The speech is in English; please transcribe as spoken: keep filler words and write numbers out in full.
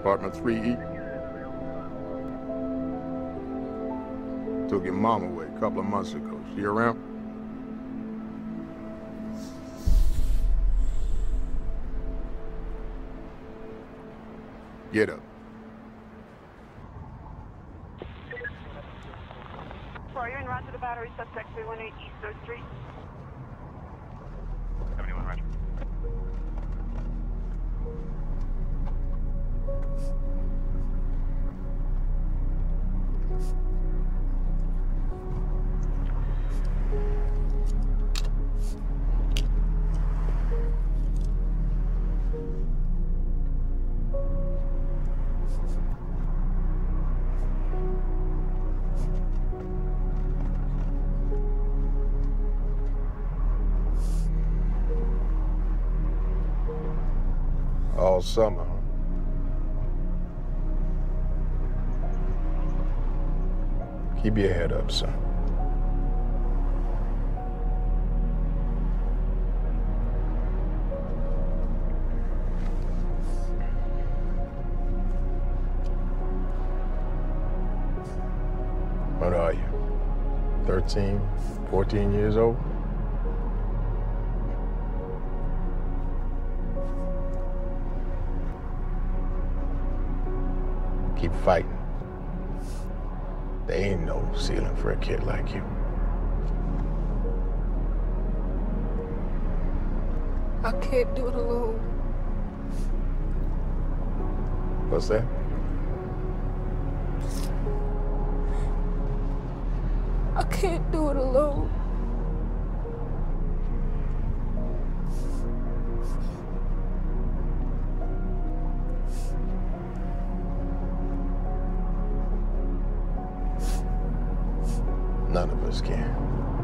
Apartment three E. Took your mom away a couple of months ago. She around? Get up. Are you en route to the battery, suspect three one eight East third Street? seventy-one, Roger. All summer, huh? Keep your head up, son. What are you? thirteen, fourteen years old? Keep fighting. There ain't no ceiling for a kid like you. I can't do it alone. What's that? I can't do it alone. None of us can.